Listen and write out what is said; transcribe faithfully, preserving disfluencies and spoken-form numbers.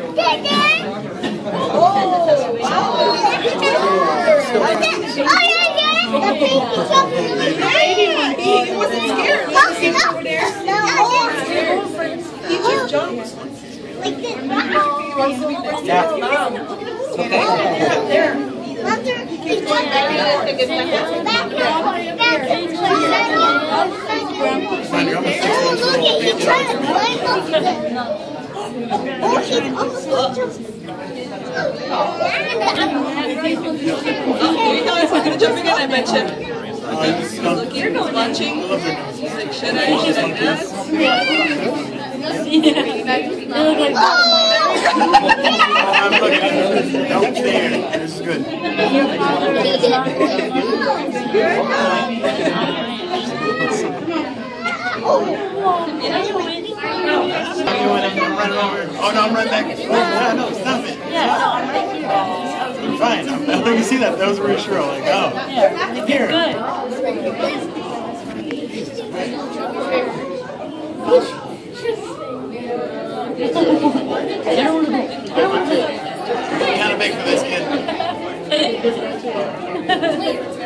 He wasn't scared. He was over there. He just jumped. Like this. Yeah. Okay. There. You know he's not going to jump again, I bet you. He's looking, he's watching. He's like, should I, should I ask? I'm looking. Don't stare. This is good. Oh no, I'm right back. No, no, stop it. I'm fine. I'm, I can see that. That was reassuring. Like, oh, here. Kind of big for this kid.